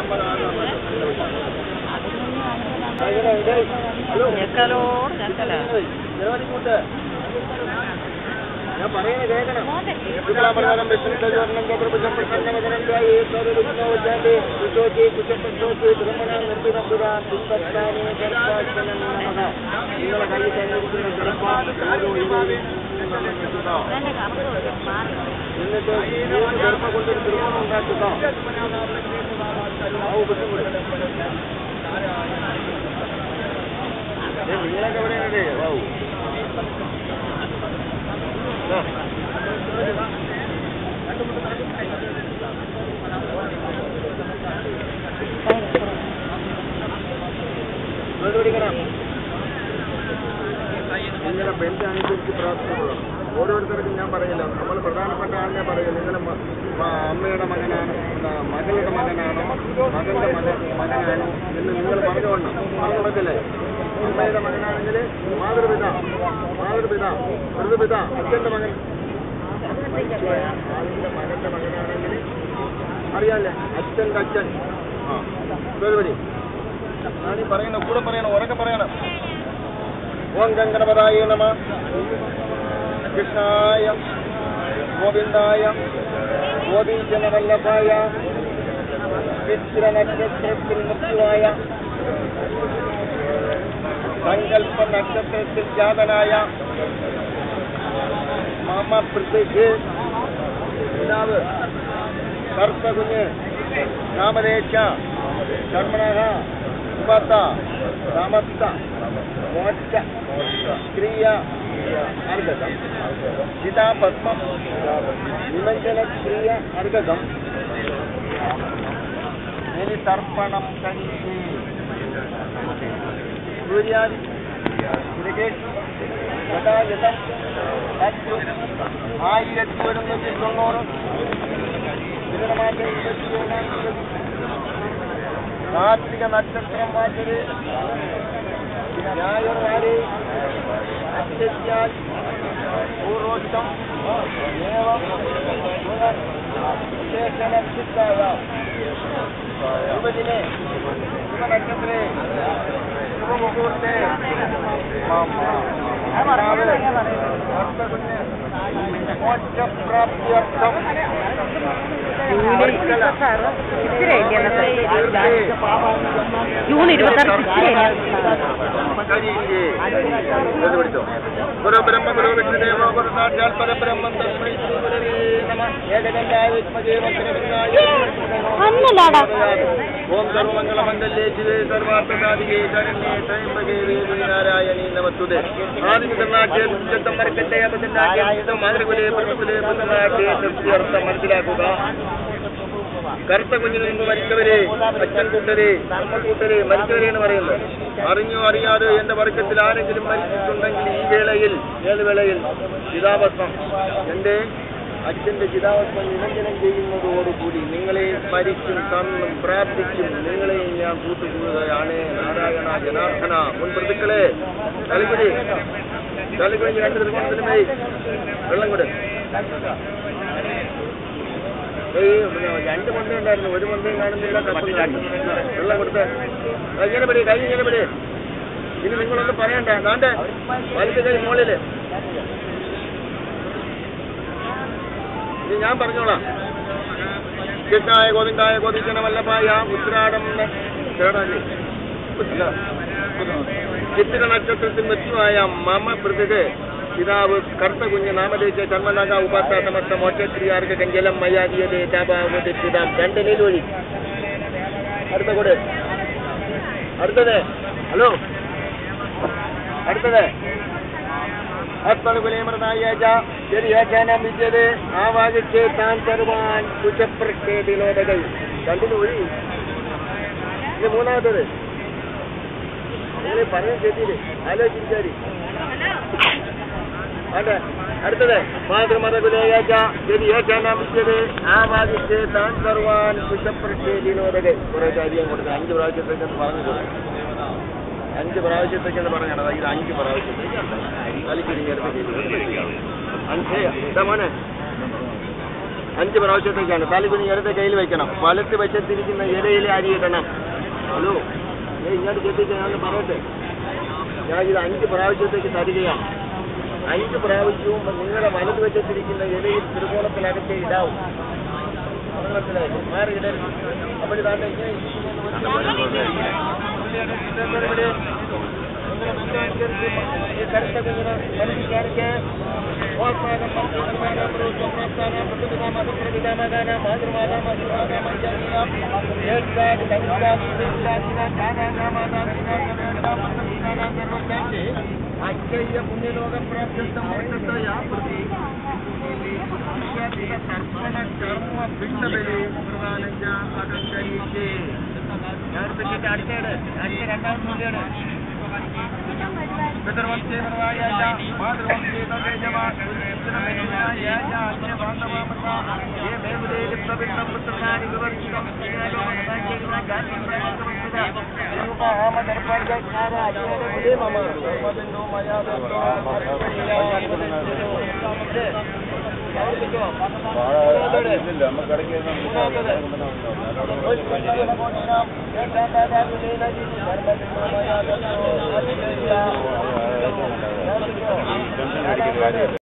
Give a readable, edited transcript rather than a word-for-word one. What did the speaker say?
ഞാൻ പറയുന്നത് കേൾക്കണം. ശുക്ലാപ്രകാരം വിഷ്ണുവർണ്ണം ചതുർഭുജംപ്രസന്നവദനന്യായി ഏകോദവിഷ്ണോച്ചാന്റെ കുശോചി കുശപ്രശോചി ബ്രഹ്മണാം നിർമ്മിതമ്പുരാൻ പുഷ്പസ്ഥാനേ ഗർഭാക്ഷനം നമഃ. നിങ്ങളെ കയ്യിൽ തന്നിരിക്കുന്ന ഗർഭ ഓരോ ഇവയിലും എന്നിട്ട് മൂന്ന് ഗർഭ കൊണ്ടൊരു ത്രികോണം ഉണ്ടാക്കുക. നിങ്ങളൊക്കെ എവിടെയാണ്? വാവു നിങ്ങളുടെ ബന്ധം അനുസരിച്ച് പ്രാർത്ഥിക്കണം. ഓരോരുത്തർക്കും ഞാൻ പറയില്ല, നമ്മൾ പ്രധാനപ്പെട്ട ആളിനെ പറയും. നിങ്ങളുടെ അമ്മയുടെ മകനാണ്, മകളുടെ മകനാണോ, മകളുടെ മകനാണോ എന്ന് നിങ്ങൾ പറഞ്ഞുകൊള്ളണം. പറഞ്ഞു കൊടുക്കില്ലേ? അമ്മയുടെ മകനാണെങ്കിൽ മാതൃപിത, പിതൃപിത, അച്ഛൻ്റെ മകൻ. ആളിൻ്റെ മകൻ്റെ മകനാണെങ്കിൽ അറിയാല്ലേ, അച്ഛൻ്റെ അച്ഛൻ. ആ വരി ഞാനീ പറയണം, കൂടെ പറയണം, ഉറക്കെ പറയണം. ഓം ഗംഗണപതായ നമ, കൃഷ്ണായ ഗോവിന്ദായ ഗോപീജനവല്ലഭായ ചിത്രനക്ഷത്രത്തിൽ മൃത്യുവായ സങ്കല്പ നക്ഷത്രത്തിൽ ജാതനായ മമ പൃഥ്വി പിതാവ് കർത്തകുഞ്ഞ് നാമദേശ കർമ്മണ ഉപത സമസ്ത മോക്ഷ ക്രിയ അർഗതം ചിതാപത്മം വിമഞ്ജന ക്രിയ അർഗതം തർപ്പണം കഴിച്ച് സൂര്യാദി ഗതാഗതം 1190 ഇതിനമാറ്റം 27 കാർത്തിക നക്ഷത്രം വാച്ചത് ന്യായവാരി അത്യത്യാൽ പൂർവോക്തം ഏവം വിശേഷണസിദ്ധായ യുവദിനെ ശുഭനക്ഷത്രേ ശുഭമുഹൂർത്തേ മോക്ഷപ്രാപ്ത്യർത്ഥം ജൂൺ 26 ഗുരു ബ്രഹ്മ ഗുരു വിഷ്ണുദേവോ ഗുരുനാഥാൽ പരബ്രഹ്മം തസ്മൈ ശ്രീ ഗുരവേ നമഃ. ഏകദന്തായ വിദ്മഹേ വക്രതുണ്ഡായ ഓം സർവമംഗളമംഗല്യേ ശിവേ സർവാർത്ഥസാധികേ ശരണ്യേ ത്രയംബകേ ദേവി നാരായണീ നമസ്തുതേ. ആദിമുതലാക്കിയ ചുറ്റം മരക്കട്ടെ അപതിനാക്കിയ മാതൃകുലേ പ്രമുഖുലേ പുത്രനാക്കിയ തൃപ്തിയർത്ഥം മനസ്സിലാക്കുക. കറുത്ത കുഞ്ഞിന് മുമ്പ് മരിച്ചവരെ, അച്ഛൻ കൂട്ടരെ, അമ്മ കൂട്ടരെ, മരിച്ചവരെ എന്ന് പറയുന്നത്. അറിഞ്ഞോ അറിയാതെ എന്റെ വർഗത്തിൽ ആരെങ്കിലും മരിച്ചിട്ടുണ്ടെങ്കിൽ ഈ വേളയിൽ, ഏത് വേളയിൽ ചിതാഭസ്മം, എന്റെ അച്ഛന്റെ ചിതാഭസ്മം നിമഞ്ജനം ചെയ്യുന്നതോടുകൂടി നിങ്ങളെ സ്മരിച്ചും തന്നും പ്രാർത്ഥിച്ചും നിങ്ങളെയും ഞാൻ കൂട്ടുകൂടുകയാണ്. നാരായണ ജനാർദ്ദന. മുൻ പ്രതിക്കളെ തലകുടി 2 ത്രികോണത്തിനുമേൽ വെള്ളം കൊടു. 2 മന്ത്രം ഉണ്ടായിരുന്നു, 1 മന്ത്രം കാണുന്നില്ല. വെള്ളം കൊടുത്ത് ഇങ്ങനെ പിടി, കൈ ഇങ്ങനെ പിടി. ഇനി നിങ്ങളൊന്നും പറയണ്ട. കാണ്ട് വലുത് കൈ മുകളില്. ഇനി ഞാൻ പറഞ്ഞോളാം. കൃഷ്ണായ ഗോവിന്ദായ ഗോപീജനവല്ലഭായ ഉത്രാടം ചിത്ര നക്ഷത്രത്തിൽ മൃത്യുവായ മമ പൃഥ്വി പിതാവ് കർത്ത കുഞ്ഞ് നാമദേശ കർമ്മനാഗ ഉപാസമർത്ഥ മോക്ഷക്രിയാർക്ക് കഞ്ചലം മയ്യാദിയതേ താപാവതി പിതാം 2 നീൽ വഴി. അടുത്ത കൂടെ അടുത്തത്. ഹലോ അടുത്തത് അത്തളുകുലേമൃതായ ശരിയാച്ചാനം വിദ്യത് ആവാകിച്ച് താൻ തരുവാൻ കുശപ്രക്ഷേ വിനോദകൾ 2 വഴി. ഇത് മൂന്നാമത്തത്. നിങ്ങൾ പറയാൻ ശരിയില്ലേ? ആലോചിച്ചാരി. അതെ അടുത്തത് മാതൃമതകുലേയാച്ച ശരിയാച്ചാനാമിച്ചത് ആവാകിച്ച് താൻ തരുവാൻ കുശപ്രക്ഷേ വിനോദകൾ. കുറെ കാര്യം കൊടുത്ത് 5 പ്രാവശ്യത്തേക്കെന്ന് പറഞ്ഞു കൊടുക്കും. 5 പ്രാവശ്യത്തേക്കെന്ന് പറഞ്ഞാണ്. ഇത് 5 പ്രാവശ്യത്തേക്ക് തലിക്കുരിഞ്ഞെടുത്ത് മോനെ 5 പ്രാവശ്യത്തേക്കാണ്. തലകുനി ഇടത്തെ കയ്യിൽ വെക്കണം. വലത്ത് വശത്തിരിക്കുന്ന ഇലയിൽ അരിയിടണം. ഹലോ, ഇങ്ങോട്ട് ചെത്തിച്ച് ഞാൻ പറയട്ടെ. ഞാൻ ഇത് 5 പ്രാവശ്യത്തേക്ക് തരികയാണ്. 5 പ്രാവശ്യവും നിങ്ങളുടെ വലത് വശത്തിരിക്കുന്ന ഇലയിൽ ത്രികോണത്തിനകത്തെ ഇടാവും. മനസ്സിലായില്ലേ? മാറി ഇടരുത്. അപ്പോൾ ഇതാണ് കറുത്ത കുഞ്ഞിനെ മനസ്സിലാക്കി അക്ഷയ പുണ്യലോകം പ്രാപ്തമായ തർപ്പണ കർമ്മ പിണ്ടബലി പ്രധാനഞ്ച അകങ്കരീച്ച് ഞാൻ പറ്റിയിട്ട് അടുത്തയുടെ അടുത്ത 2ാമത് മൂല്യാണ് പിതൃവംശേതരമായ മാതൃവംശേതരേജമാ മേഖലയിൽ പ്രവിഷ്ടം പുത്രനാണ് വിവർത്തിതം